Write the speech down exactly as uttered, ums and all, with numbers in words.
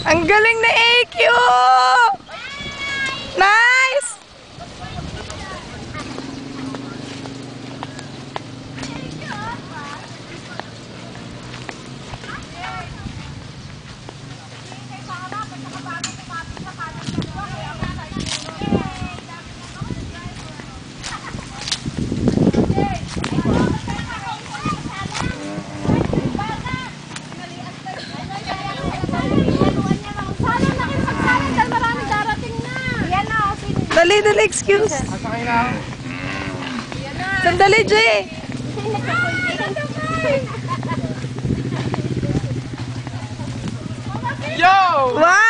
Ang galing na A Q! Nice! Dali, dali, excuse. Sandali, Jay. Yo! Wow!